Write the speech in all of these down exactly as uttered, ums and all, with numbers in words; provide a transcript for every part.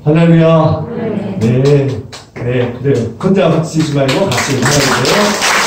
할렐루야. 네. 네. 네. 그래요. 혼자 같이 쓰지 말고 같이 해주세요.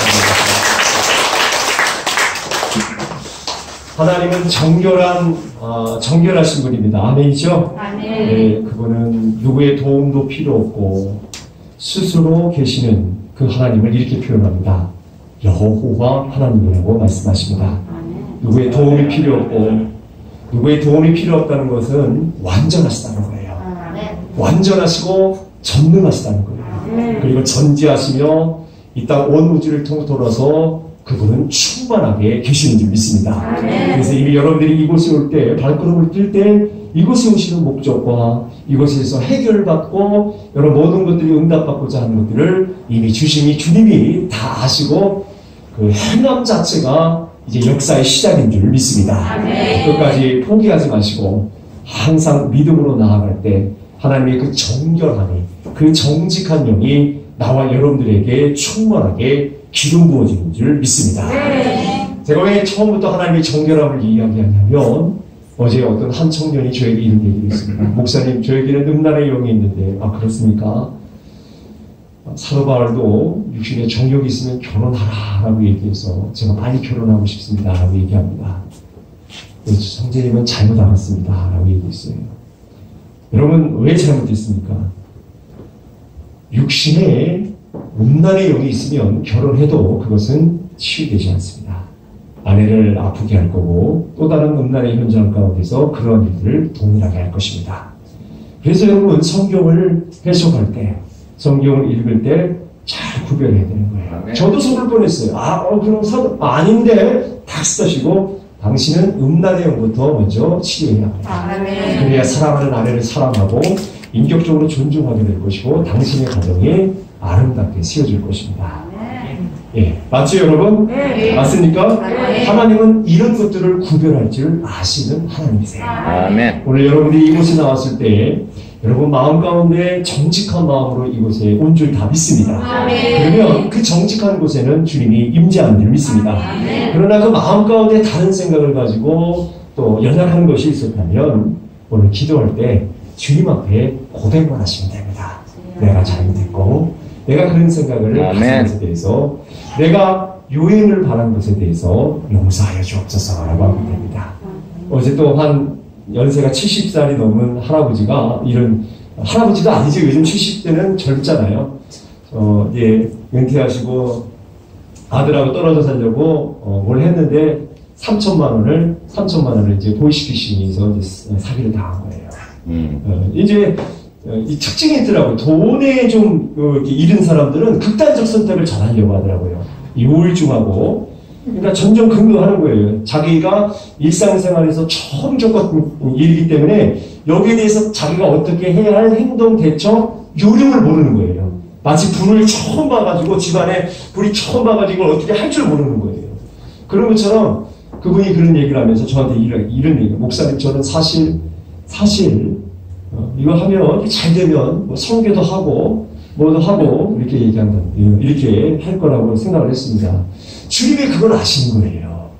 하나님은 정결한, 어, 정결하신 분입니다. 아멘이죠? 아멘. 네. 그분은 누구의 도움도 필요 없고, 스스로 계시는 그 하나님을 이렇게 표현합니다. 여호와 하나님이라고 말씀하십니다. 아멘. 누구의 도움이 필요 없고, 누구의 도움이 필요 없다는 것은 완전하시다는 거예요. 아멘. 완전하시고 전능하시다는 거예요. 아멘. 그리고 전지하시며 이 땅 온 우주를 통해 돌아서 그분은 충만하게 계시는 줄 믿습니다. 아멘. 그래서 이미 여러분들이 이곳에 올 때, 발걸음을 뛸 때 이곳에 오시는 목적과 이곳에서 해결받고 여러 모든 것들이 응답받고자 하는 것들을 이미 주심이 주님이 다 아시고 그 행함 자체가 이제 역사의 시작인 줄 믿습니다. 아멘. 끝까지 포기하지 마시고 항상 믿음으로 나아갈 때 하나님의 그 정결함이, 그 정직한 영이 나와 여러분들에게 충만하게 기름 부어지는 줄 믿습니다. 네. 제가 왜 처음부터 하나님의 정결함을 이야기하냐면 어제 어떤 한 청년이 저에게 이런 얘기를 했습니다. 목사님, 저에게는 음란의 영이 있는데, 아 그렇습니까? 사도 바울도 육신에 정욕이 있으면 결혼하라 라고 얘기해서 제가 빨리 결혼하고 싶습니다 라고 얘기합니다. 그래서 성재님은 잘못 알았습니다 라고 얘기했어요. 여러분 왜 잘못했습니까? 육신에 음란의 영이 있으면 결혼해도 그것은 치유되지 않습니다. 아내를 아프게 할 거고 또 다른 음란의 현장 가운데서 그런 일들을 동일하게 할 것입니다. 그래서 여러분 성경을 해석할 때, 성경을 읽을 때 잘 구별해야 되는 거예요. 네. 저도 속을 뻔했어요. 아, 어, 그럼 사, 아닌데 탁 쓰시고 당신은 음란의 영부터 먼저 치유해야 합니다. 아, 네. 그래야 사랑하는 아내를 사랑하고 인격적으로 존중하게 될 것이고 당신의 가정이 아름답게 세워질 것입니다. 예, 맞죠 여러분? 네. 맞습니까? 네. 하나님은 이런 것들을 구별할 줄 아시는 하나님이세요. 아멘. 오늘 여러분들이 이곳에 나왔을 때 여러분 마음 가운데 정직한 마음으로 이곳에 온 줄 다 믿습니다. 아멘. 그러면 그 정직한 곳에는 주님이 임재하는 줄 믿습니다. 아멘. 그러나 그 마음 가운데 다른 생각을 가지고 또 연약한 것이 있었다면 오늘 기도할 때 주님 앞에 고백만 하시면 됩니다. 내가 잘못했고 내가 그런 생각을 하는 것에 대해서 내가 유행을 바란 것에 대해서 용서하여 주옵소서라고 하면 됩니다. 어제 또 한 연세가 칠십 살이 넘은 할아버지가 이런, 할아버지도 아니죠. 요즘 칠십 대는 젊잖아요. 어, 이제 은퇴하시고 아들하고 떨어져 살려고 어, 뭘 했는데 삼천만 원을, 삼천만 원을 이제 보이스피싱에서 이제 사기를 당한 거예요. 음. 어, 이제 이 특징이 있더라고요. 돈에 좀 이렇게 잃은 사람들은 극단적 선택을 잘하려고 하더라고요. 이 우울증하고. 그러니까 점점 근거하는 거예요. 자기가 일상생활에서 처음 겪었던 일이기 때문에 여기에 대해서 자기가 어떻게 해야 할 행동, 대처, 요령을 모르는 거예요. 마치 불을 처음 봐가지고, 집안에 불이 처음 봐가지고 이걸 어떻게 할 줄 모르는 거예요. 그런 것처럼 그분이 그런 얘기를 하면서 저한테 이런, 이런 얘기, 목사님, 저는 사실, 사실, 어, 이거 하면 잘 되면 뭐 성교도 하고 뭐도 하고 이렇게 얘기한다, 이렇게 할 거라고 생각을 했습니다. 주님이 그걸 아시는 거예요.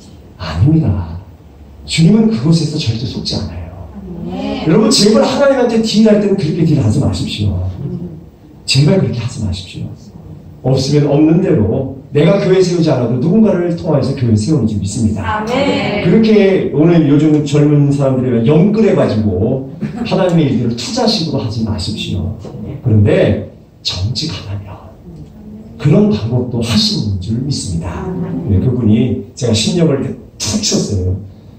아닙니다. 주님은 그곳에서 절대 속지 않아요. 네. 여러분 제발 하나님한테 딜할 때는 그렇게 딜하지 마십시오. 제발 그렇게 하지 마십시오. 없으면 없는 대로 내가 교회 세우지 않아도 누군가를 통해서 교회 세우는 줄 믿습니다. 아멘. 그렇게 오늘 요즘 젊은 사람들이 영끌해가지고 하나님의 일들을 투자식으로 하지 마십시오. 그런데 정직하다면 그런 방법도 하시는 줄 믿습니다. 네, 그분이 제가 신경을 이렇게 툭 쳤어요.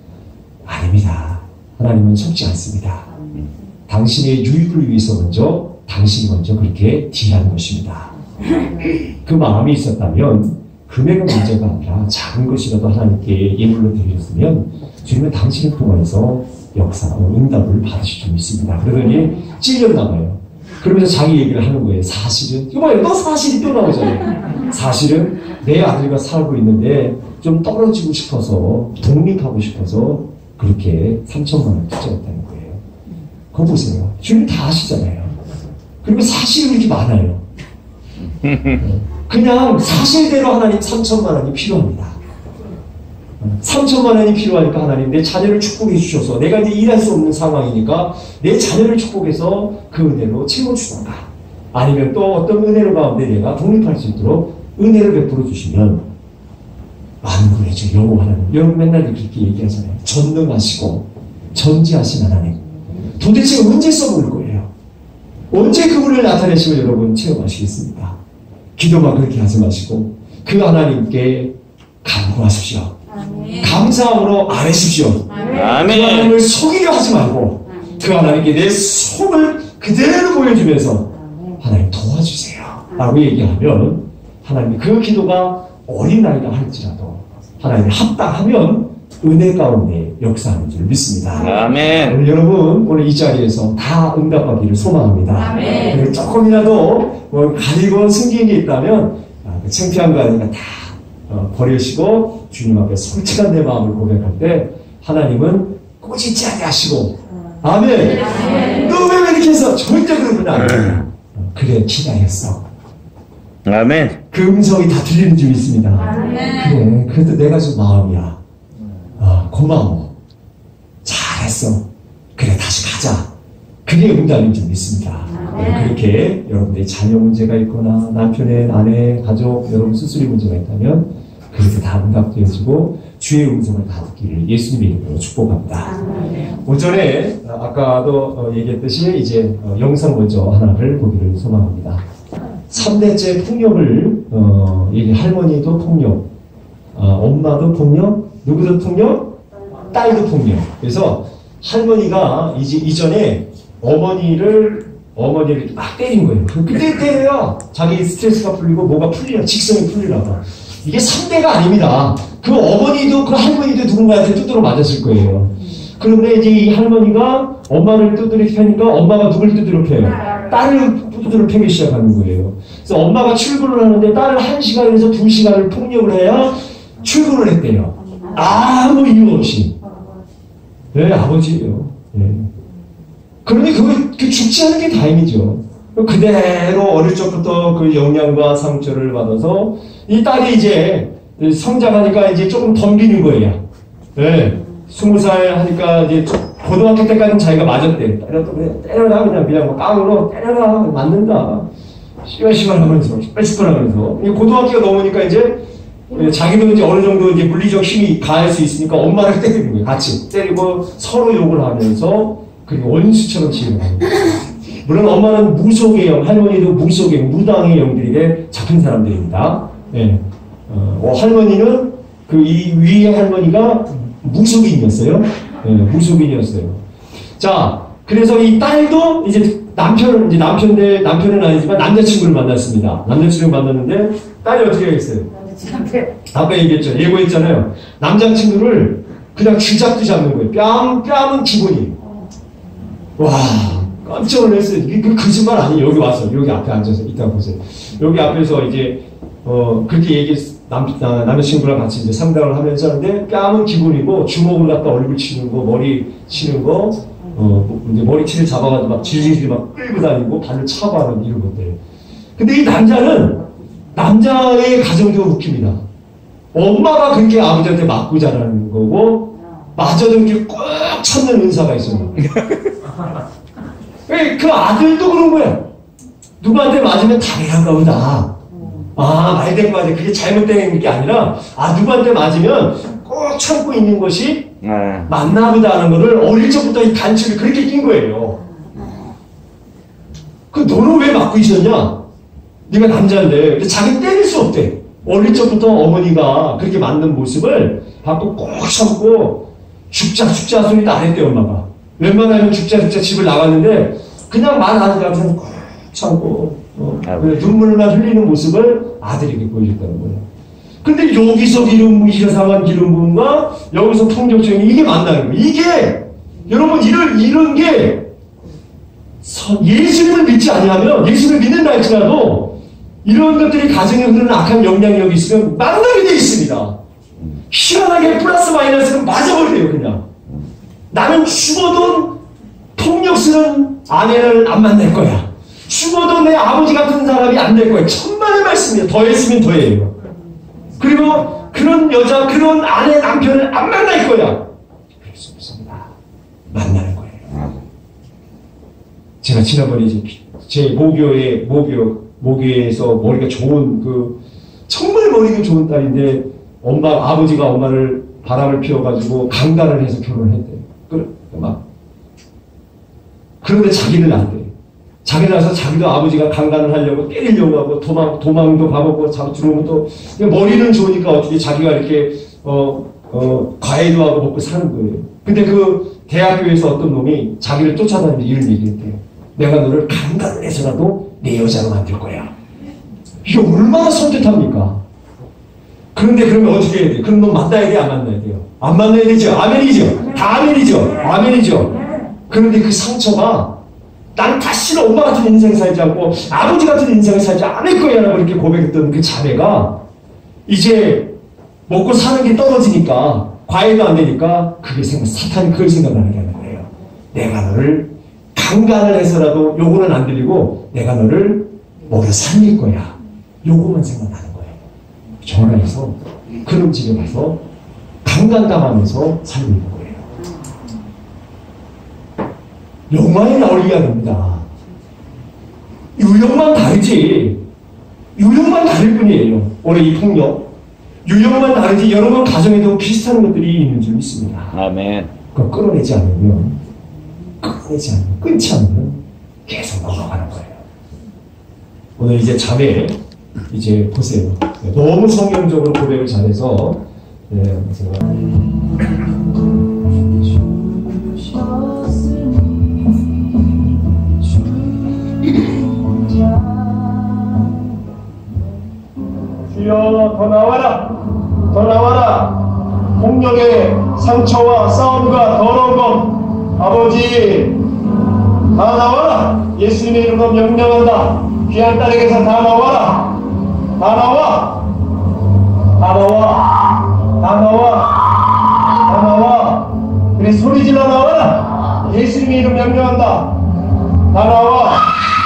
아닙니다. 하나님은 속지 않습니다. 당신의 유익을 위해서 먼저 당신이 먼저 그렇게 딜하는 것입니다. 그 마음이 있었다면 금액은 문제가 아니라 작은 것이라도 하나님께 예물로 드리셨으면 주님은 당신을 통해서 역사, 응답을 받으실 줄 믿습니다. 그러더니 찔렸나 봐요. 그러면서 자기 얘기를 하는 거예요. 사실은 이거 봐요. 또 사실이 또 나오잖아요. 사실은 내 아들과 살고 있는데 좀 떨어지고 싶어서 독립하고 싶어서 그렇게 삼천만 원 투자했다는 거예요. 그거 보세요. 주님 다 아시잖아요. 그리고 사실이 그렇게 많아요. 그냥 사실대로 하나님 삼천만 원이 필요합니다. 삼천만 원이 필요하니까 하나님 내 자녀를 축복해 주셔서 내가 이제 일할 수 없는 상황이니까 내 자녀를 축복해서 그 은혜로 채워주던가 아니면 또 어떤 은혜로 가운데 내가 독립할 수 있도록 은혜를 베풀어 주시면 만군의 주 여호와 하나님 여러분 맨날 그렇게 얘기하잖아요. 전능하시고 전지하신 하나님 도대체 언제 써볼 거예요? 언제 그분을 나타내시면 여러분 체험하시겠습니까? 기도만 그렇게 하지 마시고 그 하나님께 간구하십시오. 아멘. 감사함으로 아뢰십시오. 아멘. 그 하나님을 속이려 하지 말고 아멘. 그 하나님께 내 속을 그대로 보여주면서 하나님 도와주세요 라고 얘기하면 하나님이 그 기도가 어린 나이다 할지라도 하나님이 합당하면 은혜 가운데 역사하는 줄 믿습니다. 아멘. 오늘 여러분 오늘 이 자리에서 다 응답받기를 소망합니다. 아멘. 조금이라도 뭐 가리고 숨긴 게 있다면 아, 그 창피한 거 아니라 다 어, 버리시고 주님 앞에 솔직한 내 마음을 고백할 때 하나님은 꼬집지 않게 하시고 아멘. 너 왜 이렇게 해서 절대 그런 건 아니에요. 어, 그래 기다렸어. 아멘. 그 음성이 다 들리는 줄 믿습니다. 아멘. 그래 그래도 내가 좀 마음이야. 아, 고마워. 잘했어. 그래 다시 가자. 그게 응답인 줄 믿습니다. 네, 그렇게 여러분들이 자녀 문제가 있거나 남편의 아내 가족 여러분 수술이 문제가 있다면 그렇게 다 응답되어지고 주의 음성을 다 듣기를 예수님의 이름으로 축복합니다. 오전에 아까도 얘기했듯이 이제 영상 먼저 하나를 보기를 소망합니다. 삼 대째 폭력을 어, 얘기 할머니도 폭력, 어, 엄마도 폭력, 누구도 폭력, 딸도 폭력. 그래서 할머니가 이제 이전에 어머니를 어머니를 막 때린 거예요. 그때 때려요. 자기 스트레스가 풀리고 뭐가 풀리라, 직성이 풀리라고. 이게 상대가 아닙니다. 그 어머니도 그 할머니도 누군가한테 두드러 맞았을 거예요. 그런데 이제 이 할머니가 엄마를 두드러 패니까 엄마가 누굴 두드러 패요? 딸을 두드러 패기 시작하는 거예요. 그래서 엄마가 출근을 하는데 딸을 한 시간에서 두 시간을 폭력을 해야 출근을 했대요. 아무 이유 없이. 네, 아버지예요. 네. 그러니 그거 그 죽지 않은 게 다행이죠. 그대로 어릴 적부터 그 영양과 상처를 받아서 이 딸이 이제 성장하니까 이제 조금 덤비는 거예요. 네. 스무 살 하니까 이제 고등학교 때까지는 자기가 맞았대. 때려도 그냥 때려라 그냥 그냥 뭐 깡으로 때려라 맞는다. 시발시발 하면서 시발시발 하면서 고등학교가 넘으니까 이제 자기도 이제 어느 정도 이제 물리적 힘이 가할 수 있으니까 엄마를 때리는 거예요. 같이 때리고 서로 욕을 하면서 그 원수처럼 지내는 거예요. 물론 엄마는 무속의 영, 할머니도 무속의 무당의 영들에게 잡힌 사람들입니다. 예. 어, 어, 할머니는 그 이 위의 할머니가 무속인이었어요. 예, 무속인이었어요. 자, 그래서 이 딸도 이제 남편, 이제 남편인데 남편은 아니지만 남자친구를 만났습니다. 남자친구를 만났는데 딸이 어떻게 하겠어요? 아까 얘기했죠. 예고했잖아요. 남자친구를 그냥 쥐잡듯이 잡는 거예요. 뺨, 뺨은 기본이에요. 와, 깜짝 놀랐어요. 그 거짓말 아니에요. 여기 와서, 여기 앞에 앉아서, 이따 보세요. 여기 앞에서 이제, 어, 그렇게 얘기, 남, 남자친구랑 같이 이제 상담을 하면서 하는데, 뺨은 기본이고, 주먹을 갖다 얼굴 치는 거, 머리 치는 거, 어, 이제 머리채를 잡아가지고 막 질질 막 끌고 다니고, 발을 차고 하는 이런 것들. 근데 이 남자는, 남자의 가정도 웃깁니다. 엄마가 그렇게 아버지한테 맞고 자라는 거고, 맞아도 이렇게 꼭 찾는 은사가 있어요. 그 아들도 그런 거야. 누구한테 맞으면 당연한가 보다. 아, 말된 거 같아. 그게 잘못된 게 아니라, 아, 누구한테 맞으면 꼭 참고 있는 것이 맞나 보다 하는 거를 어릴 적부터 이 단추를 그렇게 낀 거예요. 그 너는 왜 맞고 있었냐? 네가 남자인데. 근데 자기 때릴 수 없대. 어릴 적부터 어머니가 그렇게 맞는 모습을 받고 꼭 참고 죽자 죽자 소리도 안 했대 엄마가. 웬만하면 죽자 죽자 집을 나갔는데 그냥 말 안 하고 그냥 꼭 참고 어, 눈물만 흘리는 모습을 아들에게 보여줬다는 거예요. 근데 여기서 기름 이상한 기름 부음과 여기서 폭력적인 이게 맞나요? 이게 여러분 이런 이런 게 예수님을 믿지 아니하면 예수님을 믿는다 할지라도 이런 것들이 가정에 흐르는 악한 영향력이 있으면 만나게 돼 있습니다. 희한하게 플러스 마이너스는 맞아버려요. 그냥 나는 죽어도 폭력 쓰는 아내를 안 만날 거야. 죽어도 내 아버지 같은 사람이 안 될 거야. 천만의 말씀이에요. 더했으면 더해요. 그리고 그런 여자, 그런 아내, 남편을 안 만날 거야. 그럴 수 없습니다. 만나는 거예요. 제가 지난번에 이제 제 모교에, 모교, 모교에서 머리가 좋은 그, 정말 머리가 좋은 딸인데, 엄마, 아버지가 엄마를 바람을 피워가지고 강간을 해서 결혼을 했대요. 그, 막. 그런데 자기는 안 돼. 자기 나서 자기도 아버지가 강간을 하려고 때리려고 하고 도망, 도망도 가보고 자고 들어오면 또 머리는 좋으니까 어떻게 자기가 이렇게 어, 어, 과외도 하고 먹고 사는 거예요. 근데 그 대학교에서 어떤 놈이 자기를 쫓아다니면서 이런 얘기했대요. 내가 너를 강간을 해서라도 내 여자로 만들 거야. 이게 얼마나 섬뜩합니까? 그런데 그러면 어떻게 해야 돼요? 그럼 너 만나야 돼? 안 만나야 돼요? 안 만나야 되죠? 아멘이죠? 다 아멘이죠? 아멘이죠? 그런데 그 상처가 난 다시는 엄마 같은 인생 살지 않고 아버지 같은 인생을 살지 않을 거야 라고 이렇게 고백했던 그 자매가 이제 먹고 사는 게 떨어지니까 과외도 안 되니까 그게 생각, 사탄이 그걸 생각나게 하는 거예요. 내가 너를 강간을 해서라도 요거는 안 들리고 내가 너를 먹여 살릴 거야. 요거만 생각나는 거예요. 전화해서 그놈 집에 가서 강간당하면서 살고 있는 거예요. 영화에 나올 이야기입니다. 유형만 다르지. 유형만 다를 뿐이에요. 올해 이 폭력. 유형만 다르지 여러분 가정에도 비슷한 것들이 있는 줄 믿습니다. 아멘. 그걸 끌어내지 않으면, 끌어내지 않으면, 끊지 않으면 계속 넘어가는 거예요. 오늘 이제 자매, 이제 보세요. 너무 성경적으로 고백을 잘해서, 네, 제가. 주여 더 나와라, 더 나와라. 폭력의 상처와 싸움과 더러운 것 아버지 다 나와라. 예수님의 이름으로 명령한다. 귀한 딸에게서 다 나와라. 다 나와, 다 나와, 다 나와, 다 나와. 그래 소리 질러 나와라. 예수님의 이름 명령한다. 다 나와,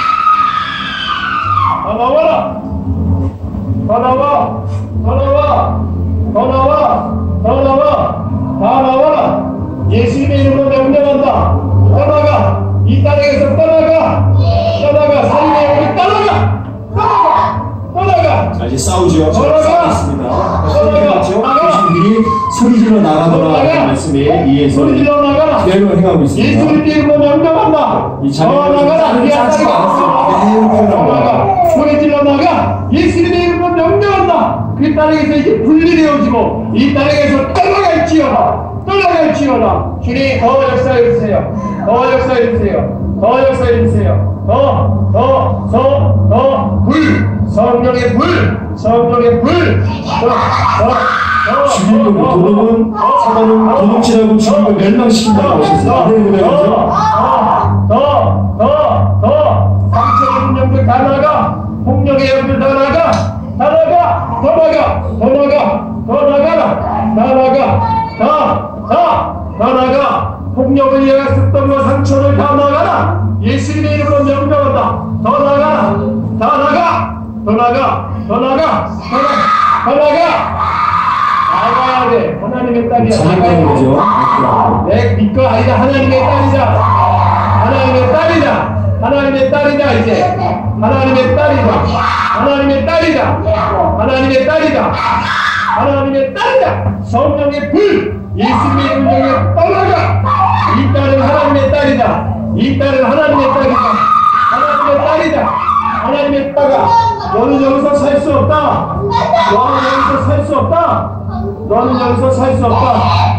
다 나와라. 더 나와, 더 나와, 더 나와, 더 나와, 다 나와라. 예수님의 이름으로 명령한다. 떠나가, 이 땅에서 떠나가, 떠나가, 살인의 영이 떠나가, 떠나가, 떠나가. 자 이제 싸우죠. 떠나가, 떠나가, 떠나가. 귀신들이 소리 질러 나가더라 하는 말씀에 의해서 소리 질러 나가라. 계획을 행하고 있습니다. 예수님의 이름으로 명령한다. 이 자녀가 나가라. 짜지 않았습니다. 떠나가, 소리 질러 나가. 예수님의 이름으로 명령한다. 그 땅에서 이제 분리되어지고 이 땅에서 떠나갈지어다. 떠나갈지어다. 주님 더 역사해주세요. 더 역사해주세요. 더 역사해주세요. 더, 더, 더, 더, 불. 성령의 불. 성령의 불. 더, 더, 더. 죽이고 도둑은 사단은 도둑질하고 죽이고 멸망시킨다고 하셨어요. 더, 더, 더, 더. 상처의 분명들 다 나가. 폭력의 영들 다 나가. 다 나가. 더 나가. 더 나가. 더 나가라. 다 나가. 다, 다, 다 나가. 폭력을 위해 썼던 것 상처를 다 나가라. 예수님의 이름으로 명령한다. 더 나가라. 다 나가. 더 나가. 더 나가. 더 나가. 더 나가. 나가야 돼. 하나님의 딸이야. 나가야 돼. 내 거 아니다. 하나님의 딸이다. 하나님의 딸이다. 하나님의 딸이다. 이제 하나님의 딸이다. 하나님의 딸이다. 하나님의 딸이다. 하나님의 딸이다. 성령의 불. 예수님의 이름으로 떠나가. 이 딸은 하나님의 딸이다. 이 딸은 하나님의 딸이다. 하나님의 딸이다. 하나님의 딸아. 너는 여기서 살 수 없다. 너는 여기서 살 수 없다. 너는 여기서 살 수 없다.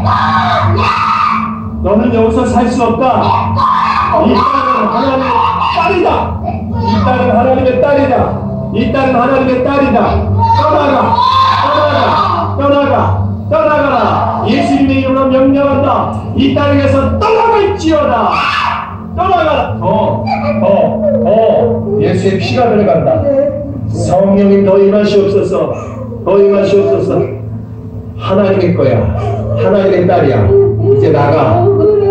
너는 여기서 살 수 없다. 이 딸은 하나님의 딸이다. 이 딸은 하나님의 딸이다. 이 딸은 하나님의 딸이다. 떠나가, 떠나가, 떠나가, 떠나가라. 예수님의 이름으로 명령한다. 이 땅에서 떠나갈지어다. 떠나가라. 더, 더, 더. 예수의 피가 들어간다. 성령님 더 임하시옵소서. 더 임하시옵소서. 하나님의 거야. 하나님의 딸이야. 이제 나가.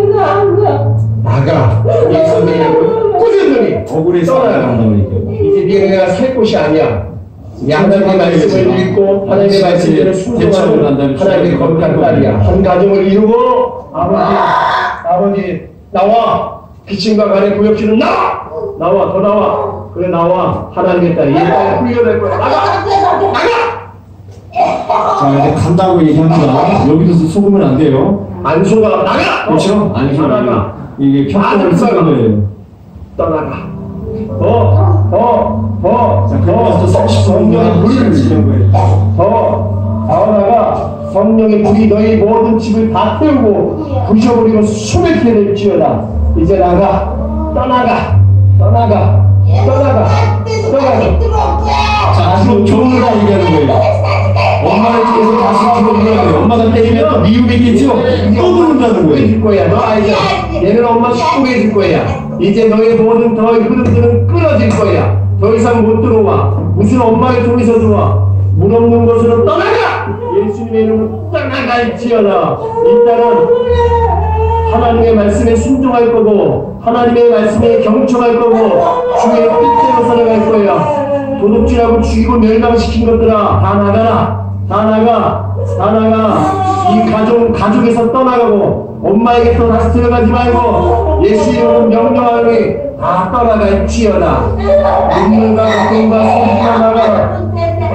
나가. 이 성령님을 꾸준히 억울해서 떠나가. 이제 네가 살 곳이 아니야. 하나님의 말씀을 읽고 하나님의 말씀대로 순종하는 하나님의 거룩한 딸이야. 한 가정을 이루고 아버지 아버지 나와 기침과 간의 구역질은 나와 나와 더 나와 그래 나와 하나님의 딸이 이 딸을 훈련할 거야. 나가 나가. 자 이제 간다고 얘기합니다. 여기도 속으면 안 돼요. 안 속아 나가. 그렇죠? 안 속아. 이게 평소를 쓰는 거예요. 떠나가. 더, 더, 더, 자, 더, 성령의 불을 더, 더 나가 성령의 불이 너희 모든 집을 다 태우고 부셔버리고 소멸케 될지어다. 이제 나가, 떠나가, 떠나가, 떠나가, 떠나가. 자, 지금 교훈을 얘기하는 거예요. 엄마를 뒤에서 다시 들어오는 거예요. 엄마가 때리면 또 미움이겠죠? 또 그런다는 거예요. 거야. 너 아이들, 얘는 엄마 축복해줄 거야. 이제 너의 모든 너의 흐름들은 끊어질 거야. 더 이상 못 들어와. 무슨 엄마를 통해서 들어와. 문 없는 곳으로 떠나가! 예수님의 이름으로 떠나갈지어다. 일단은 하나님의 말씀에 순종할 거고 하나님의 말씀에 경청할 거고 주의 뜻대로 살아갈 거야. 도둑질하고 죽이고 멸망시킨 것들아 다 나가라. 다 나가. 다 나가. 이 가족, 가족에서 떠나가고 엄마에게 또 다시 들어가지 말고 예수 이름으로 명령하니 다 떠나갈지어다. 눈물과 고통과 소리가 나가라.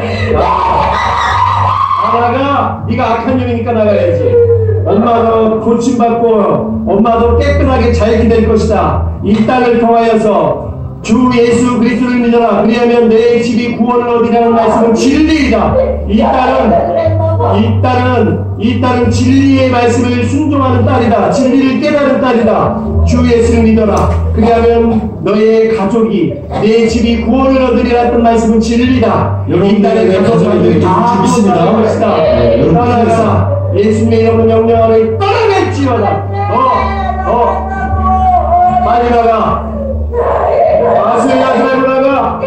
다 나가. 네가 악한 영이니까 나가야지. 엄마도 고침받고 엄마도 깨끗하게 잘 기댈 것이다. 이 딸을 통하여서 주 예수 그리스도를 믿어라. 그리하면 내 집이 구원을 얻으라는 말씀은 진리이다. 이 딸은 이 딸은 이 딸은 진리의 말씀을 순종하는 딸이다. 진리를 깨달은 딸이다. 주 예수를 믿어라. 그리하면 너의 가족이 내 집이 구원을 얻으리라는 말씀은 진리다. 이 딸의 가족들이 다 믿습니다. 떠나가. 예수님의 이름으로 명령하니 떠나갈지어다. 어, 어, 빨리 나가. 아수야 살고 나가.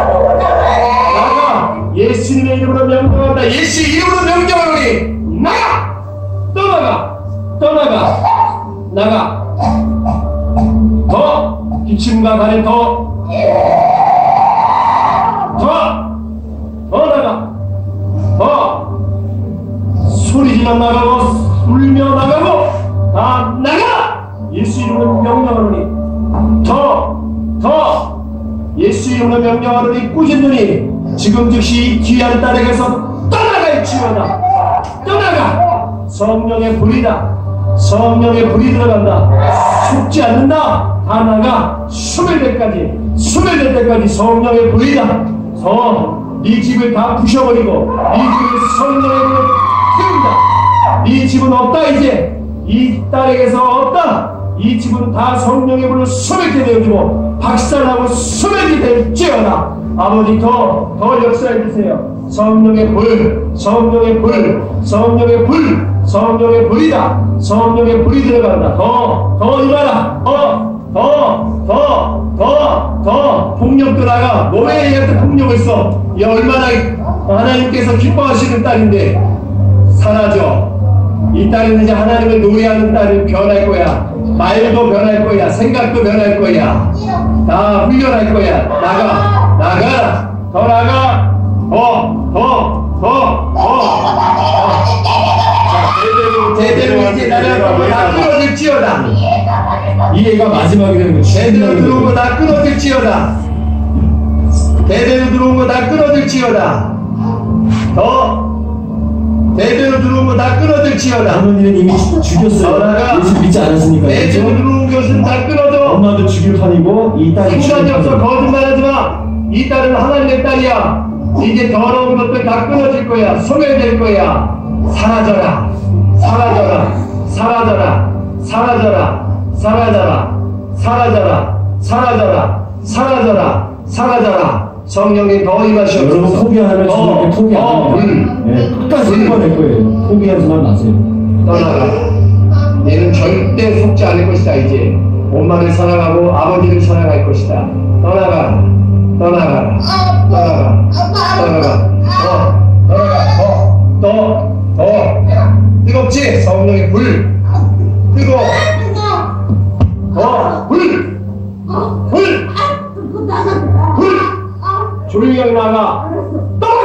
나가. 예수님의 이름으로 명령한다. 예수 이름으로 명령하니 나가. 떠나가. 떠나가. 나가. 더 기침과 간에 더. 더. 더 나가. 더. 소리지만 나가고 울며 나가고 다 나가. 예수 이름으로 명령하노니 더. 더 예수 이름으로 명령하노니 꾸짖노니 지금 즉시 귀한 딸에게서 떠나갈지어다. 떠나가. 성령의 불이다. 성령의 불이 들어간다. 속지 않는다. 다 나가. 소멸될 때까지 소멸될 때까지 성령의 불이다. 더 네 집을 다 부셔버리고 네 집을 성령의 불로 태운다. 네 집은 없다. 이제 이 딸에게서 없다. 이 집은 다 성령의 불로 소멸케 되어지고 박살나고 소멸이 될지어다. 아버지 더, 더 역사해 주세요. 성령의 불, 성령의 불, 성령의 불, 성령의 불이다. 성령의 불이 들어간다. 더, 더 임하라. 더, 더, 더, 더, 더 폭력도 나가. 몸에 의해서 폭력을 써. 이 얼마나 하나님께서 기뻐하시는 딸인데 사라져. 이 딸은 이제 하나님을 노래하는 딸을 변할 거야. 말도 변할 거야. 생각도 변할 거야. 다 훈련할 거야. 나가. 나가. 더 나가. 더. 더. 더. 더. 자, 제대로 제대로 이제 나를 다 끊어질지어다. 이 애가 마지막이 되는 거지. 제대로 들어온 거 다 끊어질지어다. 제대로 들어온 거 다 끊어질지어다. 더. 제대로 들어온 거 다 끊어질지어다. 어머니는 이미 죽였어요. 예수 믿지 않았으니까. 제대로 들어온 것은 다 끊어져. 엄마도 죽일 판이고 이 딸이 시간이 없어. 거짓말하지 마. 이 딸은 하나님의 딸이야. 이제 더러운 것들 다 끊어질 거야. 소멸될 거야. 사라져라. 사라져라. 사라져라. 사라져라. 사라져라. 사라져라. 사라져라. 사라져라. 사라져라. 성령이 더 임하시옵소서. 여러분 포기하면 주님께 포기 안 어, 합니다. 네, 끝까지 읽어낼 거예요. 포기하지만 마세요. 떠나가. 얘는 절대 속지 않을 것이다. 이제 엄마를 사랑하고 아버지를 사랑할 것이다. 떠나가. 떠나가. 떠나가. 떠나가. 더. 떠나가. 더. 더. 더. 뜨겁지? 성령의 불. 뜨거워. 더. 불. 불. 불. 조용히 하게 나가. 떠나가.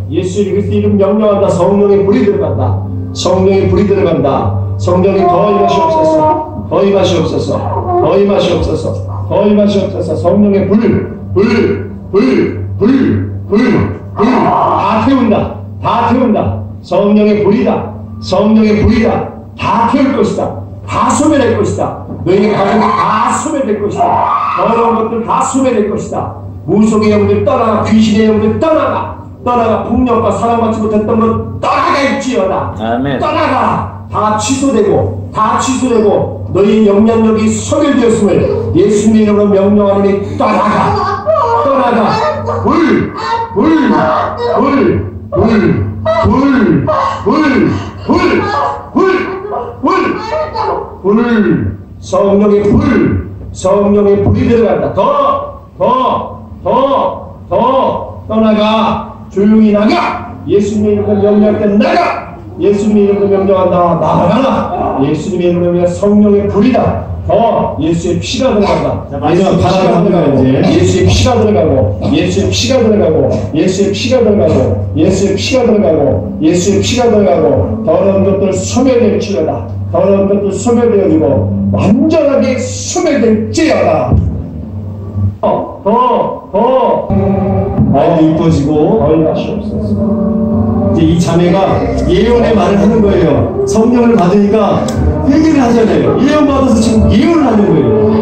예수 그리스도 이름 명령한다. 성령의 불이 들어간다. 성령의 불이 들어간다. 성령이 더 임하시옵소서. 더 임하시옵소서. 더 임하시옵소서. 더 임하시옵소서. 성령의 불, 불, 불, 불, 불, 불. 다 태운다. 다 태운다. 성령의 불이다. 성령의 불이다. 다 태울 것이다. 다 소멸할 것이다. 너희의 가정이 다 소멸될 것이다. 더러운 것들 다 소멸될 것이다. 무속의 영들 떠나가. 귀신의 영들 떠나가. 떠나가. 폭력과 사랑받지 못했던 것 떠나갈지어다. 아멘. 떠나가. 다 취소되고 다 취소되고 너희 영향력이 소멸되었음을 예수님의 이름으로 명령하노니 떠나가. 떠나가. 불, 불, 불, 불, 불, 불, 불, 불, 불, 불, 성령의 불, 성령의 불이 들어간다. 더, 더, 더, 더 떠나가. 조용히 나가. 예수님의 이름으로 명령할 때 나가. 예수님의 이름으로 명령한다. 나가라. 예수님의 이름으로 명령 성령의 불이다. 더 예수의 피가 들어간다. 자, 마지막 바라가 들어가야지. 예수의 피가 들어가고, 예수의 피가 들어가고, 예수의 피가 들어가고, 예수의 피가 들어가고, 예수의 피가 들어가고, 더러운 것들 소멸될지어다. 더러운 것들 소멸되어지고 완전하게 소멸될지어다. 더, 더, 더. 마음도 이뻐지고. 더 임하시옵소서. 이제 이 자매가 예언의 말을 하는 거예요. 성령을 받으니까 회개를 하잖아요. 예언 받아서 지금 예언을 하는 거예요.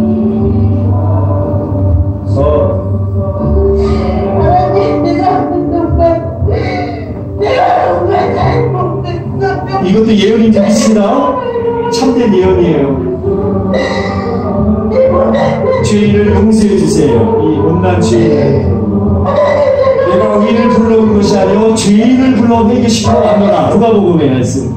서. 이것도 예언인지 믿습니다. 참된 예언이에요. 죄인을 용서해 주세요. 이 못난 죄인. 내가 의인을 불러온 것이 아니요 죄인을 불러 회개시키러 왔노라. 누가복음의 말씀.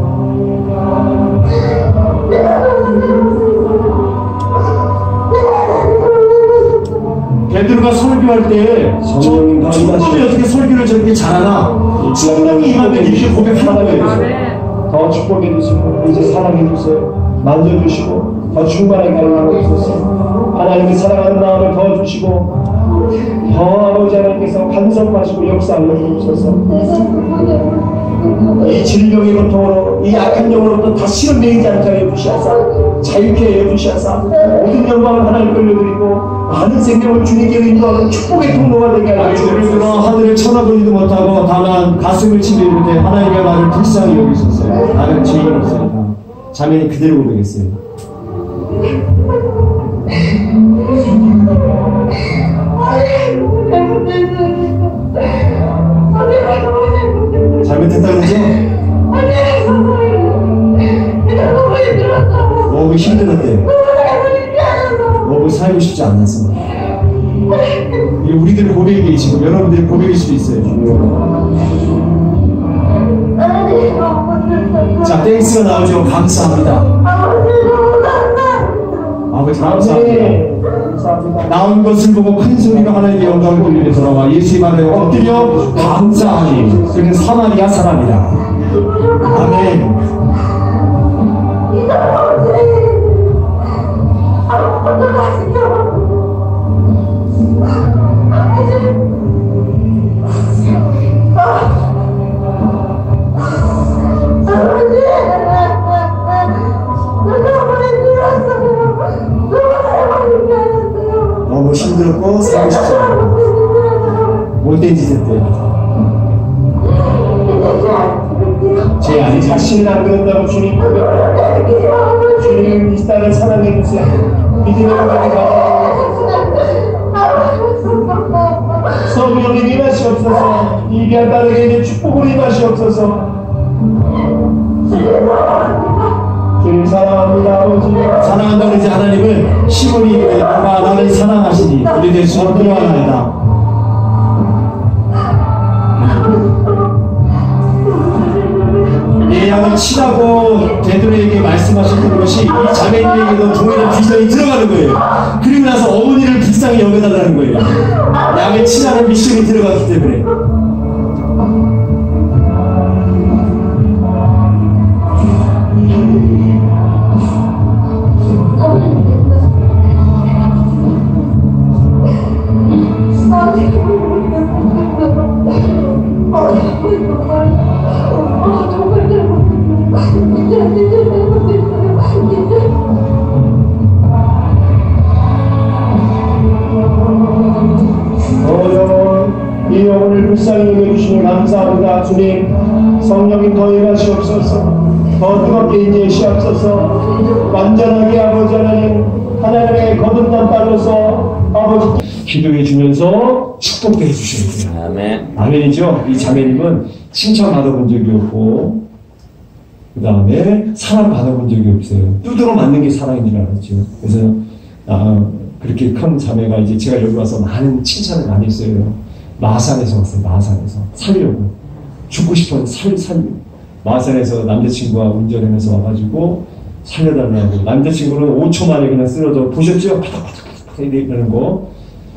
베드로가 설교할 때 성령님 성령이 어떻게 설교를 저렇게 잘하나? 성령이 임하면 이렇게 고백하는 거예요. 더 축복해 주시고 이제 사랑해 주세요. 만져주시고 더 충만하게 하여 주소서. 하나님의 사랑하는 마음을 더 주시고 더 아버지 하나님께서 간섭하시고 역사하여 주소서. 이 질병의 고통으로 이 악한 영으로부터 다시는 매이지 않게 하여 주시옵소서. 자유케 하여 주시옵소서. 모든 영광을 하나님 돌려드리고 많은 생명을 주님께 인도하는 축복의 통로가 되게 하여 주옵소서. 하늘을 쳐다보지도 못하고 다만 가슴을 치밀는데 하나님의 말을 불쌍히 여기소서. 나는 죄인이옵소이다. 자매는 그대로 고백했어요. 잘못했다는 거죠? 너무 힘들었대. 너무 살고 싶지 않았어. 이게 우리들 고백이 지금 여러분들의 고백일 수도 있어요. 자, 땡스가 나오죠. 감사합니다. 아버지 감사합니다. 나온 것을 보고 큰 소리로 하나님의 영광을 돌리며 돌아와 예수의 말에 엎드려 감사하니 그는 사마리아 사람이다. 아멘. 너무 힘들었고 살고 싶지 않고 못된 짓 했대요. 제 아니 자신을 안 그런다고 주님 고백합니다. 주님 이 딸을 사랑해 주세요. 믿음의 영광이 가득하옵소서. 성령님 임하시옵소서. 이기한 딸에게 이제 축복을 임하시옵소서. 주님 사랑합니다. 아버지 사랑한다고 그러지 하나님은 시몬이 누가 나를 사랑하시니 우리 될 수 없느냐하나이다. 내 양을 치라고 베드로에게 말씀하셨던 것이 이 자매님에게도 동일한 비전이 들어가는 거예요. 그리고 나서 어머니를 불쌍히 여겨달라는 거예요. 양을 치라는 미션이 들어갔기 때문에. 오늘 불쌍히 여겨주시니 감사합니다. 주님, 성령님 더 일하시옵소서. 더 뜨겁게 임재시옵소서. 완전하게 아버지 하나님, 하나님의 거듭난 딸로서 아버지 기도해 주면서 축복도 해 주셔야 돼요. 아멘. 아멘이죠. 이 자매님은 칭찬 받아본 적이 없고, 그 다음에 사랑 받아본 적이 없어요. 두드러 맞는 게 사랑인 줄 알았죠. 그래서 아, 그렇게 큰 자매가 이제 제가 여기 와서 많은 칭찬을 많이 했어요. 마산에서 왔어요. 마산에서 살려고 죽고 싶어서 살 살려고. 마산에서 남자친구가 운전하면서 와가지고 살려달라고. 남자친구는 오 초 만에 그냥 쓰러져. 보셨죠? 파닥파닥파닥 이러는 거.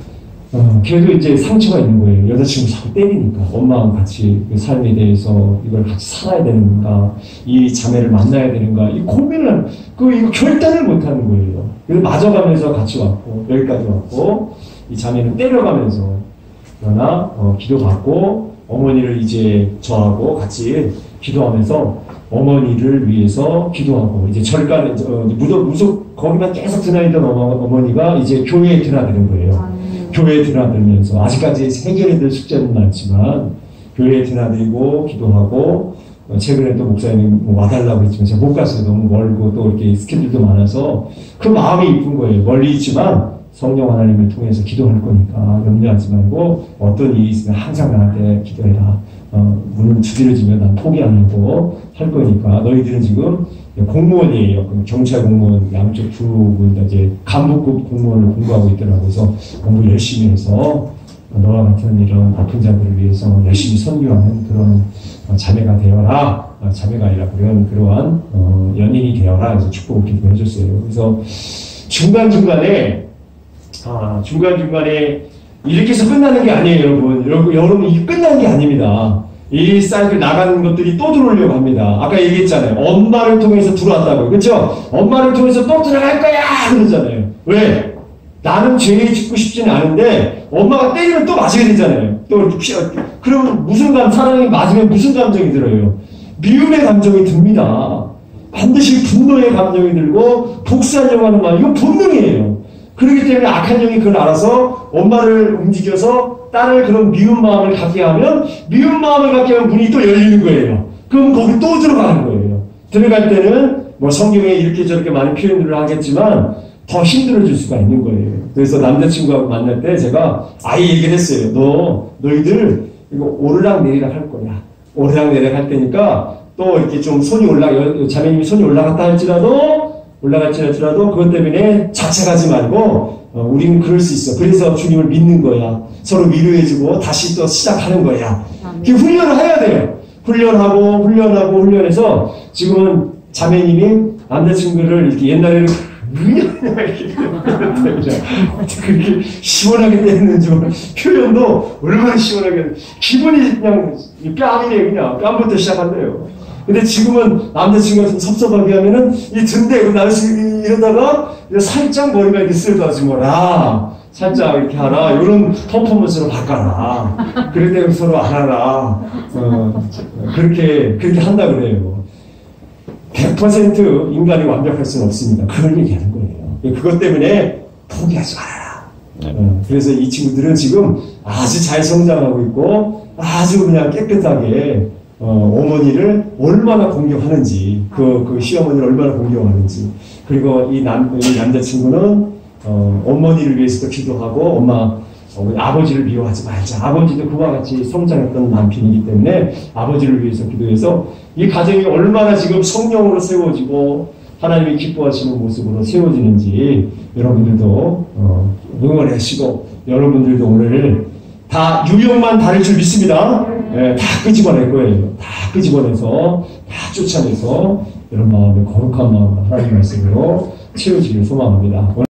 어, 걔도 이제 상처가 있는 거예요. 여자친구 자꾸 때리니까. 엄마랑 같이 그 삶에 대해서 이걸 같이 살아야 되는가, 이 자매를 만나야 되는가, 이 고민을, 그, 이거 결단을 못 하는 거예요. 그래서 맞아가면서 같이 왔고, 여기까지 왔고, 이 자매는 때려가면서, 그러나, 어, 기도받고, 어머니를 이제 저하고 같이 기도하면서, 어머니를 위해서 기도하고, 이제 절간에, 어, 무속, 무속, 거기만 계속 드나있던 어머니가 이제 교회에 드나드는 거예요. 교회에 드나들면서 아직까지 해결해야 될 숙제는 많지만 교회에 드나들고 기도하고, 어, 최근에 또 목사님 뭐 와달라고 했지만 제가 못 갔어요. 너무 멀고 또 이렇게 스케줄도 많아서. 그 마음이 이쁜 거예요. 멀리 있지만 성령 하나님을 통해서 기도할 거니까 염려하지 말고 어떤 일이 있으면 항상 나한테 기도해라. 어, 문을 두드려지면 난 포기 안 하고 할 거니까. 너희들은 지금 공무원이에요. 경찰 공무원 양쪽 두 분 다 이제 간부급 공무원을 공부하고 있더라고요. 그래서 공부 열심히 해서 너와 같은 이런 아픈 자들을 위해서 열심히 선교하는 그런 자매가 되어라. 자매가 아니라 그런 그러한 어, 연인이 되어라. 그래서 축복을 기도해줬어요. 그래서 중간 중간에 아, 중간 중간에 이렇게 해서 끝나는 게 아니에요, 여러분. 여러분, 여러분 이게 끝난 게 아닙니다. 이 사이클 나가는 것들이 또 들어오려고 합니다. 아까 얘기했잖아요. 엄마를 통해서 들어왔다고요. 그렇죠? 엄마를 통해서 또 들어갈 거야! 그러잖아요. 왜? 나는 죄 짓고 싶지는 않은데 엄마가 때리면 또 맞게 되잖아요. 또 이렇게 피하. 그러면 무슨 감, 사랑이 맞으면 무슨 감정이 들어요? 미움의 감정이 듭니다. 반드시 분노의 감정이 들고 복수하려고 하는 마음. 이건 본능이에요. 그렇기 때문에 악한 영이 그걸 알아서 엄마를 움직여서 딸을 그런 미운 마음을 갖게 하면, 미운 마음을 갖게 하면 문이 또 열리는 거예요. 그럼 거기 또 들어가는 거예요. 들어갈 때는 뭐 성경에 이렇게 저렇게 많은 표현들을 하겠지만 더 힘들어질 수가 있는 거예요. 그래서 남자친구하고 만날 때 제가 아예 얘기를 했어요. 너, 너희들 이거 오르락 내리락 할 거야. 오르락 내리락 할 테니까 또 이렇게 좀 손이 올라, 자매님이 손이 올라갔다 할지라도 올라갈지 할지라도 그것 때문에 자책하지 말고, 어, 우리는 그럴 수 있어. 그래서 주님을 믿는 거야. 서로 위로해주고 다시 또 시작하는 거야. 그 훈련을 해야 돼요. 훈련하고 훈련하고 훈련해서 지금은 자매님이 남자친구를 이렇게 옛날에는 이렇게 그렇게 시원하게 때리는 줄 표현도 얼마나 시원하게 기분이 그냥 뺨이네. 그냥 뺨부터 시작한대요. 근데 지금은 남자친구가 좀 섭섭하게 하면은 이 등대 나를 이러다가 살짝 머리가 이렇게 쓸어가지 뭐라 살짝 이렇게 하라. 이런 퍼포먼스로 바꿔라. 그럴 때는 서로 안 하라. 어, 그렇게 그렇게 한다 그래요. 백 퍼센트 인간이 완벽할 수는 없습니다. 그걸 얘기하는 거예요. 그것 때문에 포기하지 말아라. 어, 그래서 이 친구들은 지금 아주 잘 성장하고 있고 아주 그냥 깨끗하게 어, 어머니를 얼마나 공경하는지, 그, 그 시어머니를 얼마나 공경하는지, 그리고 이 남, 이 남자친구는, 어, 어머니를 위해서도 기도하고, 엄마, 어, 아버지를 미워하지 말자. 아버지도 그와 같이 성장했던 남편이기 때문에 아버지를 위해서 기도해서 이 가정이 얼마나 지금 성령으로 세워지고 하나님이 기뻐하시는 모습으로 세워지는지 여러분들도, 어, 응원해 하시고, 여러분들도 오늘 다 유형만 다를 줄 믿습니다. 예, 다 끄집어낼 거예요. 다 끄집어내서, 다 쫓아내서, 이런 마음의 거룩한 마음을 하나님 말씀으로 채워지길 소망합니다.